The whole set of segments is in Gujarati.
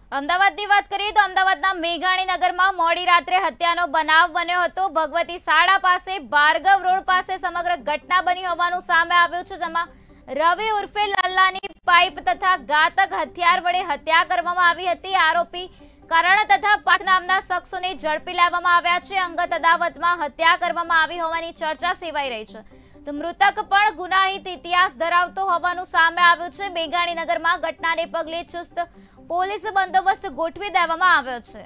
અમદાવાદની વાત કરીએ તો અમદાવાદના મેઘાણીનગરમાં મોડી રાત્રે હત્યાનો બનાવ બન્યો હતો। ભગવતી શાળા પાસે ભાર્ગવ રોડ પાસે સમગ્ર ઘટના બની હોવાનું સામે આવ્યું છે, જેમાં રવિ ઉર્ફે લલ્લાની પાઇપ તથા ઘાતક હથિયાર વડે હત્યા કરવામાં આવી હતી। આરોપી કરણ તથા પાર્થ નામના શખ્સોને ઝડપી લેવામાં આવ્યા છે। અંગત અદાવતમાં હત્યા કરવામાં આવી હોવાની ચર્ચા સેવાઈ રહી છે, તો મૃતક પણ ગુનાહિત ઇતિહાસ ધરાવતો હોવાનું સામે આવ્યું છે। મેઘાણીનગરમાં ઘટનાને પગલે ચુસ્ત પોલીસ બંદોબસ્ત ગોઠવી દેવામાં આવ્યો છે।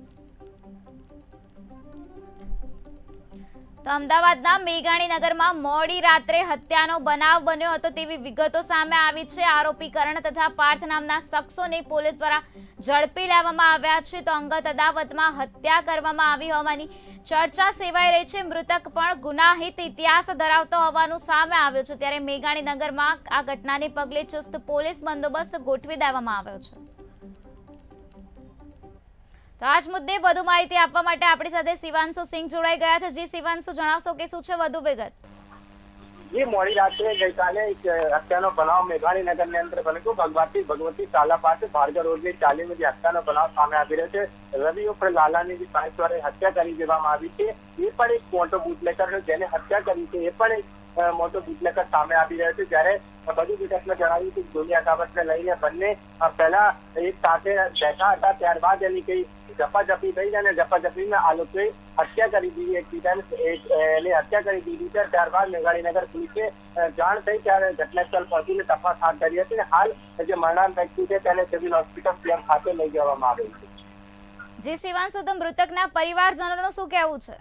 તો અમદાવાદના મેઘાણીનગરમાં મોડી રાત્રે હત્યાનો બનાવ બન્યો હતો તેવી વિગતો સામે આવી છે। આરોપી કરણ તથા પાર્થ નામના શખ્સોને પોલીસ દ્વારા ઝડપી લેવામાં આવ્યા છે, તો અંગત અદાવતમાં હત્યા કરવામાં આવી હોવાની ચર્ચા સેવાઈ રહી છે। મૃતક પણ ગુનાહિત ઇતિહાસ ધરાવતો હોવાનું સામે આવ્યું છે, ત્યારે મેઘાણીનગરમાં આ ઘટનાને પગલે ચુસ્ત પોલીસ બંદોબસ્ત ગોઠવી દેવામાં આવ્યો છે। તો આજ મુદ્દે વધુ માહિતી આપવા માટે આપણી સાથે શિવાંશુ સિંહ જોડાઈ ગયા છે। જી શિવાંશુ, જણાવશો કે શું છે વધુ વિગત? जी मोड़ी रात्रे गईकाले हत्याનો બનાવ મેઘાણીનગરની અંદર બન્યો। ભગવતી શાળા પાસે ભાર્ગવ રોડની ચાલીમાં જે હત્યાનો બનાવ સામે આવી રહ્યો છે। રવિ ઉર્ફે લાલાની જે પાઇપ દ્વારા હત્યા કરી દેવામાં આવી છે, એ પણ એક મોટો બુટલેકર છે, જેને હત્યા કરી છે એ પણ એક મોટો બુટલેકર સામે આવી રહ્યો છે। જ્યારે બધી વિગતમાં જણાવ્યું કે જૂની અદાવતને લઈને બંને પહેલા એક સાથે બેઠા હતા, ત્યારબાદ એની કઈ ઝપાઝપી થઈ અને ઝપાઝપીમાં આ લોકોએ હત્યા કરી દીધી, એકબીજાને હત્યા કરી દીધી છે। ત્યારબાદ મેઘાણીનગર પોલીસે જાણ થઈ ત્યારે ઘટનાસ્થળ પહોંચીને તપાસ હાથ ધરી હતી અને હાલ જે મરનાર વ્યક્તિ છે તેને સિવિલ હોસ્પિટલ પીએમ ખાતે લઈ જવામાં આવેલ છે। જી શિવાંશુ, તો મૃતકના પરિવારજનોનું શું કહેવું છે?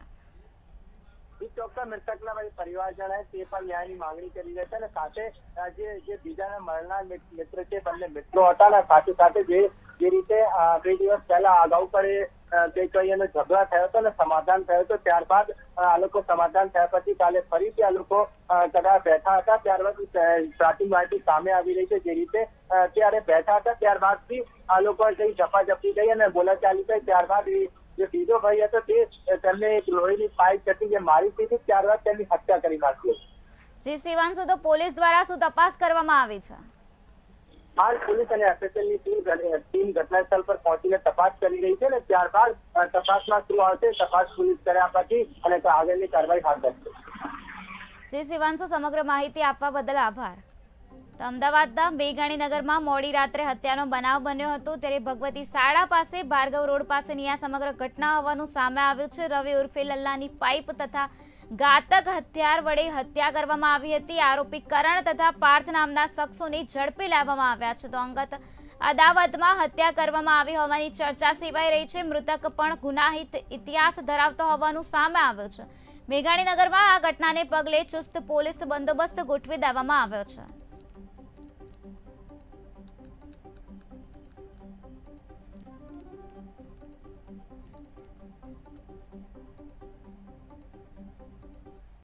ચોક્કસ મૃતકના પરિવારજન તે પણ ન્યાયની માંગણી કરી રહ્યા છે અને સાથે જે બીજા મરનાર મિત્ર છે, બંને મિત્રો હતા ને સાથે સાથે જે રીતે 2 દિવસ પહેલા અગાઉ પણ કઈ એનો ઝઘડા થયો હતો ને સમાધાન થયો હતો, ત્યારબાદ આ લોકો સમાધાન થયા પછી કાલે ફરીથી આ લોકો કદાચ બેઠા હતા, ત્યારબાદ પ્રાથમિક માહિતી સામે આવી રહી છે જે રીતે ત્યારે બેઠા હતા ત્યારબાદથી આ લોકો કઈ ઝપાઝપી ગઈ અને બોલાચાલી થઈ। ત્યારબાદ જે બીજો ભાઈ હતો તે તેમને એક લોહીની પાઇપ હતી જે મારી દીધી, ત્યારબાદ તેમની હત્યા કરી નાખી। જી શિવાંશુ, તો પોલીસ દ્વારા શું તપાસ કરવામાં આવી છે? હાલ પોલીસ અને એફએસએલની ટીમ ઘટનાસ્થળ પર પહોંચીને તપાસ કરી રહી છે અને ત્યારબાદ તપાસમાં શું આવશે તપાસ પોલીસ કર્યા પછી અને આગળની કાર્યવાહી હાથ ધરશે। જી શિવાંશુ, સમગ્ર માહિતી આપવા બદલ આભાર। તો અમદાવાદના મેઘાણીનગરમાં મોડી રાત્રે હત્યાનો બનાવ બન્યો હતો, ત્યારે ભગવતી શાળા પાસે ભાર્ગવ રોડ પાસેની આ સમગ્ર ઘટના હોવાનું સામે આવ્યું છે। રવિ ઉર્ફે લલ્લાની પાઇપ તથા ઘાતક હથિયાર વડે હત્યા કરવામાં આવી હતી। આરોપી કરણ તથા પાર્થ નામના શખ્સોને ઝડપી લેવામાં આવ્યા છે, તો અંગત અદાવતમાં હત્યા કરવામાં આવી હોવાની ચર્ચા સેવાઈ રહી છે। મૃતક પણ ગુનાહિત ઇતિહાસ ધરાવતો હોવાનું સામે આવ્યું છે। મેઘાણીનગરમાં આ ઘટનાને પગલે ચુસ્ત પોલીસ બંદોબસ્ત ગોઠવી દેવામાં આવ્યો છે।